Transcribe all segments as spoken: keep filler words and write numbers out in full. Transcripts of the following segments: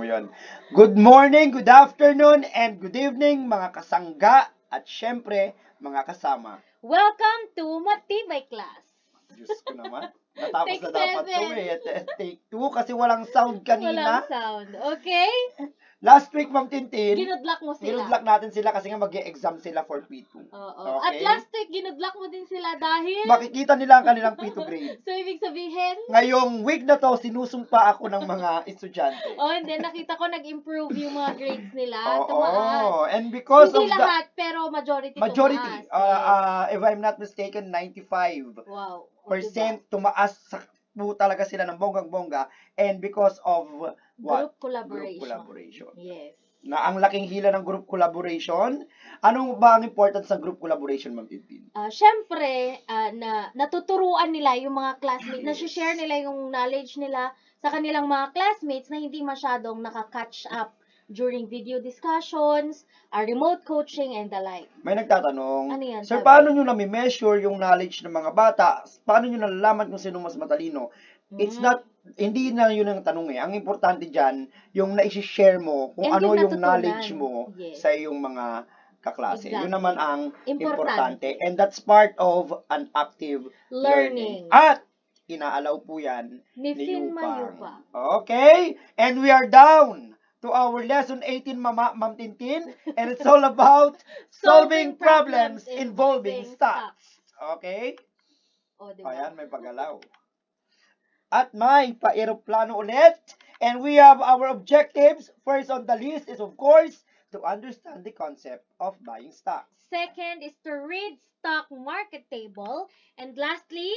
mo yon. Good morning, good afternoon, and good evening mga kasangga at syempre mga kasama. Welcome to Matibay Class. Diyos ko naman. Natapos Take na dapat to seven. eh. Take two kasi walang sound kanina. Walang sound. Okay? Last week, Ma'am Tintin, Ginudlak mo sila. ginudlak natin sila kasi nga mag-e-exam sila for P two. Oo. At Okay? last week, ginudlak mo din sila dahil... Makikita nila ang kanilang P two grade. So, ibig sabihin... Ngayong week na to, sinusumpa ako ng mga estudyante. Oh, and then nakita ko nag-improve yung mga grades nila. Oo. Tumaas. And because Hindi of the... lahat, pero majority Majority, tumaas. uh, Yes. uh, if I'm not mistaken, ninety-five Wow. O, percent tumaas sa po talaga sila ng bonggang-bongga and because of diba? what? Group collaboration. Group collaboration. Yes. Na ang laking hila ng group collaboration. Anong ba ang importance sa group collaboration, Ma'am Tintin? Ah, syempre, ah, na natuturuan nila yung mga classmates, Yes. na-share nila yung knowledge nila sa kanilang mga classmates na hindi masyadong naka-catch up during video discussions, ah, remote coaching, and the like. May nagtatanong, Ano yan, Sir, sabi? paano nyo nami-measure yung knowledge ng mga bata? Paano nyo nalalaman kung sino mas matalino? It's Mm. not, hindi na yun ang tanong eh. Ang importante dyan, yung na-share mo, kung And ano yung yung natutunan. knowledge mo Yes. sa iyong mga kaklase. Exactly. Yun naman ang importante. Importante. And that's part of an active learning. Learning. At, inaalaw po yan Ni ni Fin Yupang. Mayupa. Okay? And we are down to our lesson eighteen, Mama, Ma'am Tintin. And it's all about solving problems involving stocks. Okay? O, diba? Ayan, may pagalaw. At may pa-aeroplano ulit. And we have our objectives. First on the list is, of course, to understand the concept of buying stocks. Second is to read stock market table. And lastly,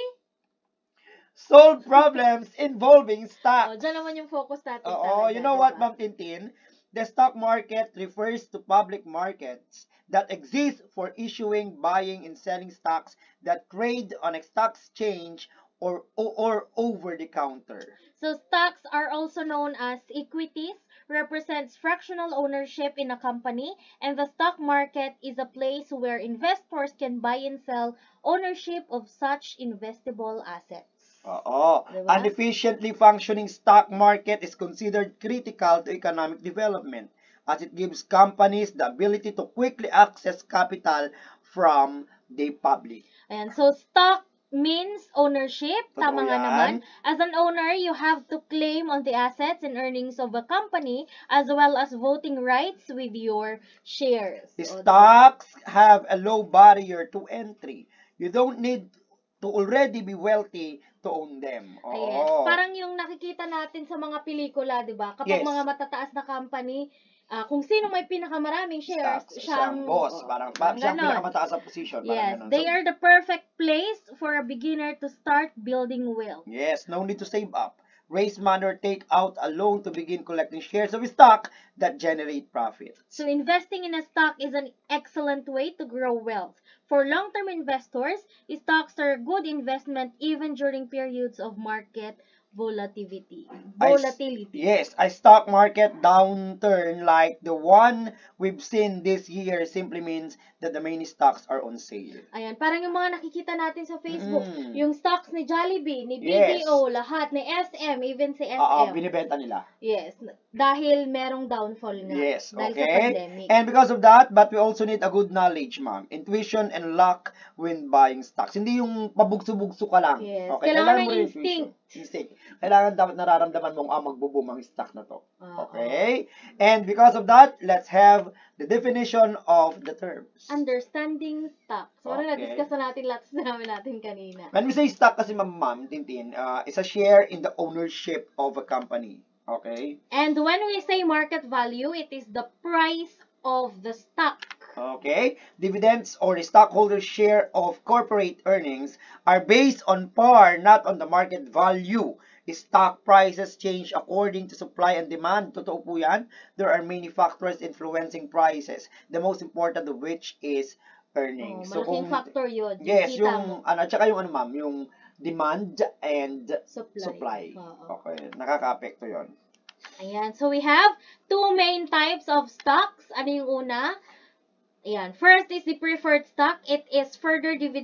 Solve problems involving o, stocks. dyan naman yung focus natin Oo, talaga, you know what, diba? Ma'am Tintin? The stock market refers to public markets that exist for issuing, buying, and selling stocks that trade on a stock exchange or, or, or over the counter. So stocks are also known as equities, represents fractional ownership in a company, and the stock market is a place where investors can buy and sell ownership of such investable assets. Oo. Diba? An efficiently functioning stock market is considered critical to economic development as it gives companies the ability to quickly access capital from the public. Ayan, so stock means ownership. Totoo Tama nga yan. naman. As an owner, you have to claim on the assets and earnings of a company as well as voting rights with your shares. The O, diba? stocks have a low barrier to entry. You don't need to already be wealthy to own them. Oo. Yes. Parang yung nakikita natin sa mga pelikula, di ba? Kapag Yes. mga matataas na company, ah, kung sino may pinakamaraming shares, Stocks. siya ang boss. oo, Parang, parang siya ang ganon. pinakamataas sa position. Parang Yes, ganon. they So, are the perfect place for a beginner to start building wealth. yes, no need to save up. Raise money or take out a loan to begin collecting shares of stock that generate profit. So investing in a stock is an excellent way to grow wealth. For long-term investors, stocks are a good investment even during periods of market volatility. I s- Volatility. Yes, a stock market downturn like the one we've seen this year simply means that the many stocks are on sale. Ayan, parang yung mga nakikita natin sa Facebook, Mm. yung stocks ni Jollibee, ni Yes. B D O, lahat, ni S M, even si S Oo, M. binibenta nila. Yes, dahil merong downfall nga. Yes, dahil sa okay. pandemic. And because of that, but we also need a good knowledge, ma'am. Intuition and luck when buying stocks. Hindi yung pabugso-bugso ka lang. Yes, Okay, kailangan mo ng rin instinct. intuition. Instinct. Kailangan dapat nararamdaman mong ah, magbo-boom ang stock na to. Oo. Okay? And because of that, let's have the definition of the terms. Understanding stocks. So, parang Okay. na-discuss na natin lahat sa namin natin kanina. When we say stock kasi, ma'am, ma'am Tintin, uh, is a share in the ownership of a company. Okay? And when we say market value, it is the price of the stock. Okay? Dividends or the stockholder's share of corporate earnings are based on par, not on the market value. Stock prices change according to supply and demand. Totoo po yan. There are many factors influencing prices. The most important of which is Oh, earnings. malaking factor yun. Yes, Kita yung, mo. ano, at saka yung ano ma'am, yung demand and Supply. supply. Oo. Okay, nakaka-apekto yun. Ayan. So, we have two main types of stocks. Ano yung una? Ayan. First is the preferred stock. It is further dividend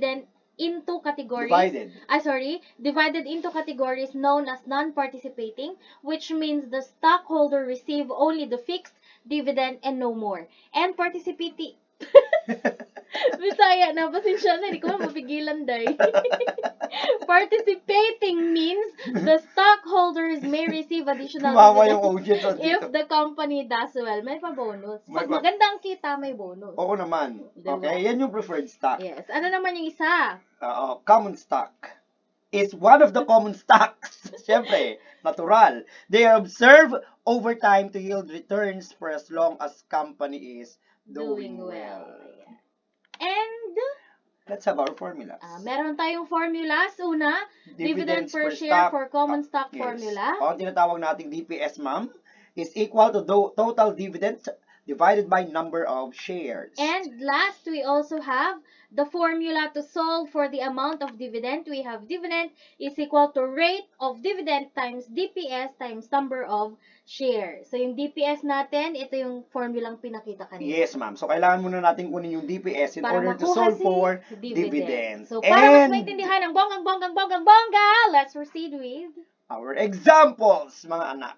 into categories. Divided. Ah, sorry, divided into categories known as non-participating, which means the stockholder receive only the fixed dividend and no more. And participating Bisaya na, pasensya na, hindi ko mapigilan, day. Participating means the stockholders may receive additional Tumawa yung dividends audience if dito. the company does well. May pa-bonus. May Pag pa- maganda ang kita, may bonus. Oo naman. Diba? Okay, yan yung preferred stock. Yes. Ano naman yung isa? Uh, common stock is one of the common stocks. Siyempre, natural. They are observed over time to yield returns for as long as company is doing, Doing well. well. And, Let's have our formulas. ah, meron tayong formulas. Una, dividend Dividends per, per share stock. for common stock Yes. formula. O, tinatawag nating D P S, ma'am, is equal to do- total dividends divided by number of shares. And last, we also have the formula to solve for the amount of dividend. We have dividend is equal to rate of dividend times D P S times number of shares. So, yung D P S natin, ito yung formulang pinakita kanina. Yes, ma'am. So, kailangan muna natin kunin yung D P S in Para order to makuha solve si for dividend. dividends. So, para mas And maintindihan ang bonggang, bonggang, bonggang, bongga, let's proceed with... our examples, mga anak.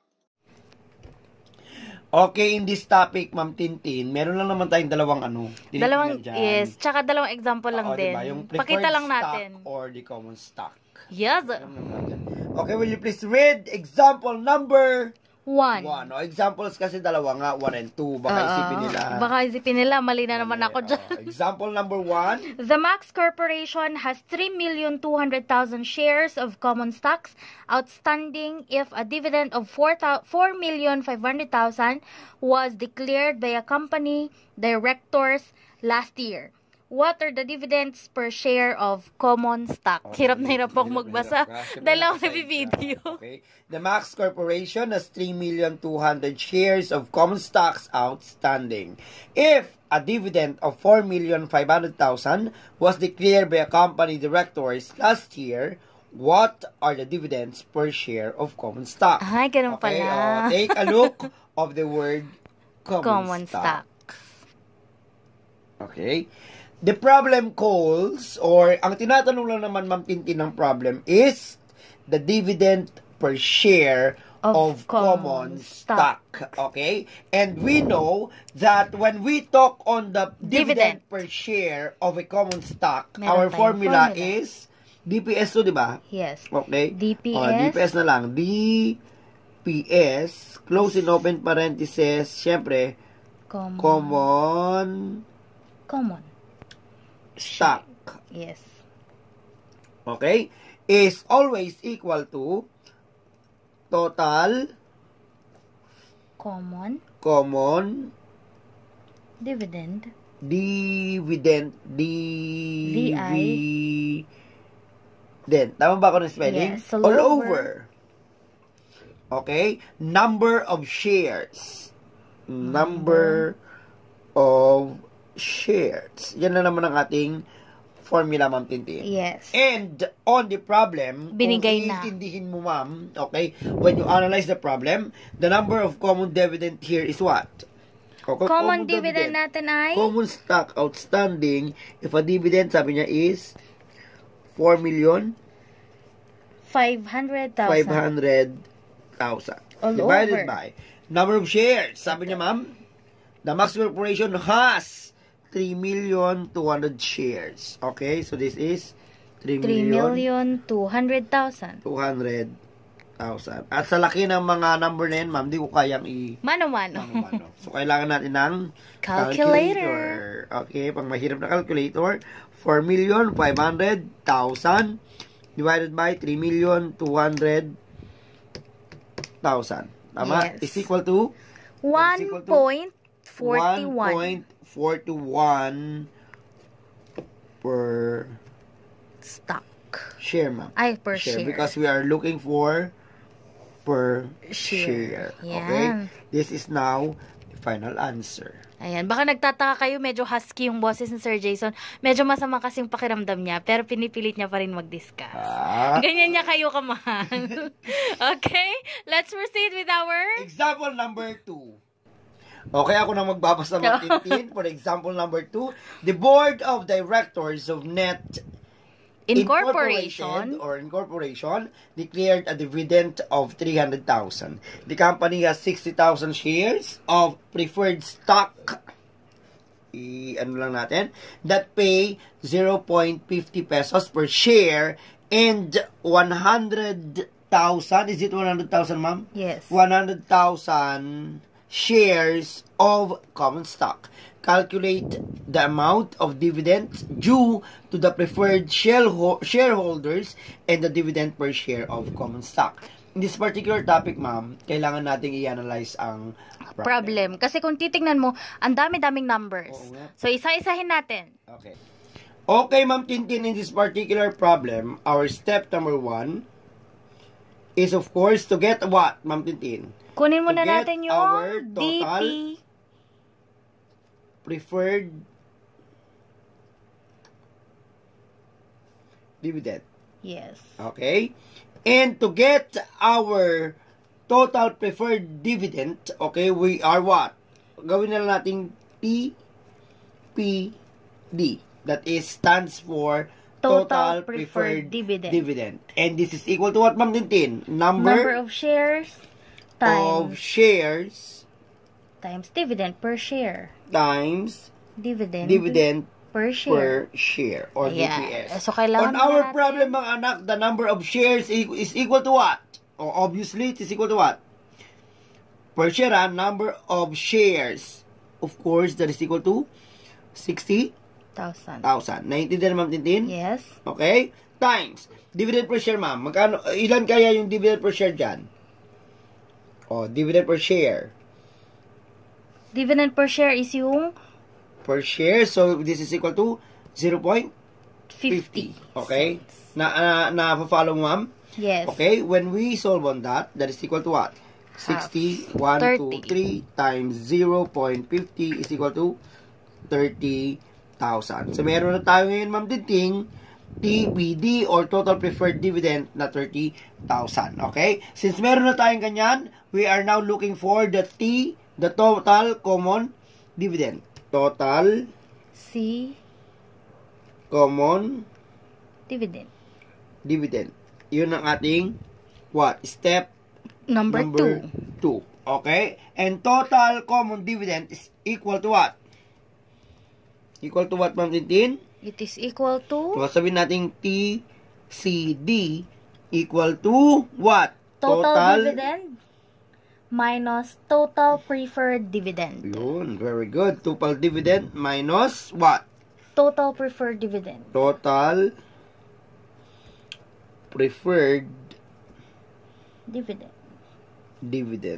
Okay, in this topic, Ma'am Tintin, meron lang naman tayong dalawang ano. tinitingnan Dalawang, dyan. yes, tsaka dalawang example lang Oo, din. diba? Yung preferred Pakita lang stock natin. or the common stock. Yes. Alam naman natin. Okay, will you please read example number One. one? O, examples kasi dalawa nga, one and two. Baka Oo. isipin nila. Baka isipin nila, mali na naman ako dyan. Oh, example number one. The Max Corporation has three million two hundred thousand shares of common stocks outstanding if a dividend of four million five hundred thousand was declared by a company directors last year. What are the dividends per share of common stock? Okay, Hirap na hirap ako hirap na magbasa. hirap ka. Siyempre, Dahil ako nakaside ka. nabibideo. Okay. The Max Corporation has three million two hundred shares of common stocks outstanding. If a dividend of four million five hundred thousand was declared by a company directors last year, what are the dividends per share of common stock? Ay, ganun Okay, pala. uh, take a look of the word common, Common stock. stocks. Okay? The problem calls, or ang tinatanong lang naman, Ma'am Tintin, ng problem is the dividend per share of, Of common common stock. Okay? And we know that when we talk on the dividend, Dividend. per share of a common stock, Meron our tayong formula, formula. is D P S to, di ba? Yes. Okay? D P S. Oh, D P S na lang. D P S, close and open parentheses, syempre, Common. common Common. stock. Yes. Okay? Is always equal to total Common. common Dividend. dividend dividend. Tama ba ako ng spelling? Yes, all all over. over. Okay? Number of shares. Number of shares. Yan na naman ang ating formula, Ma'am Tintin. Yes. And on the problem, Binigay kung na. iintindihin mo, ma'am, okay, when you analyze the problem, the number of common dividend here is what? Okay, Common dividend natin ay Common stock outstanding, if a dividend, sabi niya is four million five hundred thousand. five hundred thousand. All Divided over. by number of shares. Sabi niya, ma'am, the Max Corporation has three million two hundred shares. Okay, so this is three three million million two hundred thousand. two hundred thousand. At sa laki ng mga number na yan, ma'am, di ko kayang i- Mano-mano. ano-ano. So, kailangan natin ng Calculator. Okay, pang mahirap na calculator. four million five hundred thousand divided by three million two hundred thousand. Tama? Yes. Is equal to one point four one one. point four one per Stock. share, ma'am. Ay, per share. Because we are looking for per share. Share. Okay? Yan. This is now the final answer. Ayan, baka nagtataka kayo, medyo husky yung boses ni Sir Jason. Medyo masama kasing pakiramdam niya, pero pinipilit niya pa rin mag-discuss. Ah. Ganyan niya kayo kamahal. Okay? Let's proceed with our... Example number two. Okay, ako na magbabasa ng Tintin. For example number two, the board of directors of Net Incorporation or incorporation declared a dividend of three hundred thousand. The company has sixty thousand shares of preferred stock. I, ano lang natin, that pay zero point five zero pesos per share and one hundred thousand, is it one hundred thousand, ma'am? Yes. one hundred thousand shares of common stock. Calculate the amount of dividends due to the preferred shareholders and the dividend per share of common stock. In this particular topic, ma'am, kailangan nating i-analyze ang problem. problem. Kasi kung titingnan mo, ang dami-daming numbers. Oo nga. So, isa-isahin natin. Okay. Okay, ma'am Tintin, in this particular problem, our step number one is, of course, to get what, ma'am Tintin? Kunin muna To get natin our yung total D P. Preferred dividend. Yes. Okay? And to get our total preferred dividend, okay, we are what? Gawin na lang natin T P D. That is, stands for Total Total, Preferred Preferred, Dividend. dividend. And this is equal to what, ma'am Tintin? Number, Number of shares of times, shares times dividend per share. times Dividend, dividend per share. per share or Ayan. D P S. So, kailangan On our natin- problem, mga anak, the number of shares is is equal to what? O, obviously, it is equal to what? Per share, ah, number of shares. Of course, that is equal to sixty Thousand. thousand. Naintindihan, ma'am Tintin? Yes. Okay? Times. Dividend per share, ma'am. Magkano, ilan kaya yung dividend per share dyan? O, dividend per share. Dividend per share is yung Per share, so this is equal to zero point five fifty. zero. Okay? Na, uh, na-follow mo, ma'am? Yes. Okay, when we solve on that, that is equal to what? sixty, one, two, thirty. three times zero point five zero is equal to thirty thousand. So, meron na tayo ngayon, ma'am Tinting, T P D or Total Preferred Dividend na thirty thousand. Okay? Since meron na tayong ganyan, we are now looking for the T, the Total Common Dividend. Total C. Common Dividend. Dividend. Yun ang ating what? Step Number, Number two. two. Okay? And total common dividend is equal to what? Equal to what, ma'am Tintin? It is equal to So, sabihin natin T C D equal to what? total, dividend minus total preferred dividend. Yun, very good. Total dividend minus what? Total preferred dividend. Total preferred Dividend. dividend.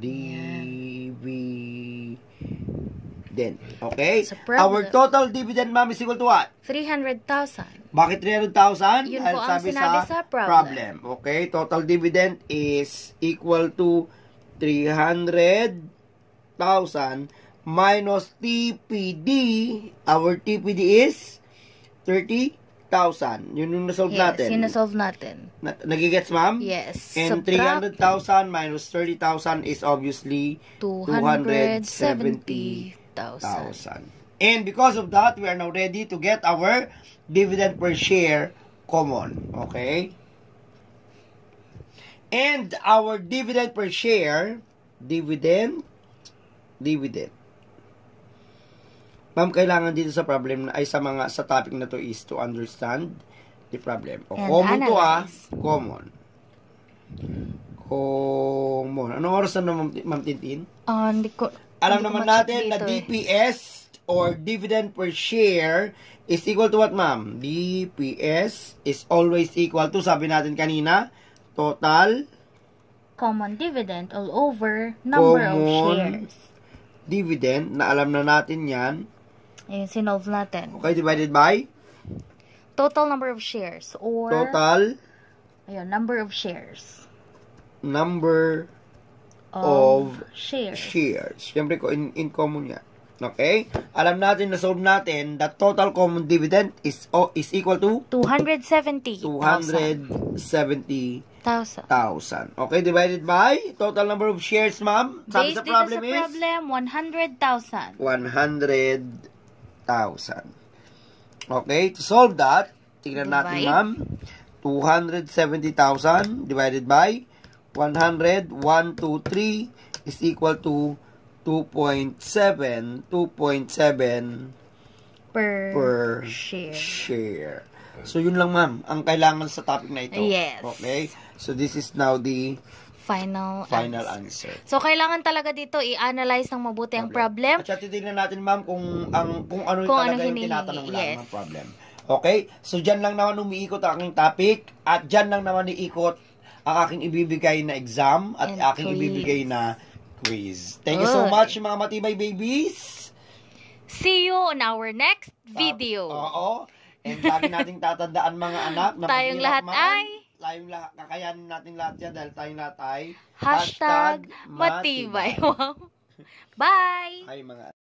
Dividend. Okay? Sa problem. Our total dividend, ma'am, is equal to what? three hundred thousand. Bakit three hundred thousand? Yun Dahil po ang sabi sinabi sa problem. Okay? Total dividend is equal to three hundred thousand minus T P D. Our T P D is thirty thousand. Yun yung nasolve Yes, natin. yun na-solve natin. Na- Nagigets, ma'am? Yes. And Subtract three hundred thousand minus thirty thousand is obviously two hundred seventy thousand. thousand. And because of that, we are now ready to get our dividend per share common. Okay? And our dividend per share, dividend, dividend. Ma'am, kailangan dito sa problem na ay sa mga sa topic na to is to understand the problem. O, And common to ah, analyze. common. Common. Anong oras na, ma'am Ma'am Tintin? Ah, hindi ko, Alam hindi ko naman ma-check natin na dito D eh. P S or dividend per share is equal to what, ma'am? D P S is always equal to, sabi natin kanina, total Common dividend all over number of Common. shares. dividend, na alam na natin yan. Ayun, sinolve natin. Okay, divided by Total number of shares or total ayun, number of shares number of, Of shares. shares. Siyempre, ko in, in common yan. Okay? Alam natin, na-solve natin, that total common dividend is oh, is equal to two hundred seventy two hundred seventy thousand. thousand. Okay, divided by total number of shares, ma'am. Sabi Based sa dito problem sa is problem, one hundred thousand. one hundred thousand. Okay, to solve that, tingnan natin, Divide. ma'am. two hundred seventy thousand divided by one hundred, one, two, three is equal to two point seven, two point seven Per, per share. share. So, yun lang, ma'am, ang kailangan sa topic na ito. Yes. Okay? So, this is now the Final, final answer. answer. So, kailangan talaga dito i-analyze ng mabuti ang problem. At siya titignan natin, ma'am, kung ang kung ano Kung talaga ano yung hinihingi, tinatanong lang yes. ng problem. Okay? So, dyan lang naman umiikot ang aking topic at dyan lang naman iikot ang aking ibibigay na exam at And aking quiz. ibibigay na quiz. Thank you so Good. much, mga matibay babies! See you on our next video. Oo. And lagi nating tatandaan, mga anak, na Tayong mahirap lahat man, ay tayong lahat, kakayanin natin lahat yan dahil tayong lahat ay hashtag matibay. Wow. Bye! Ay, mga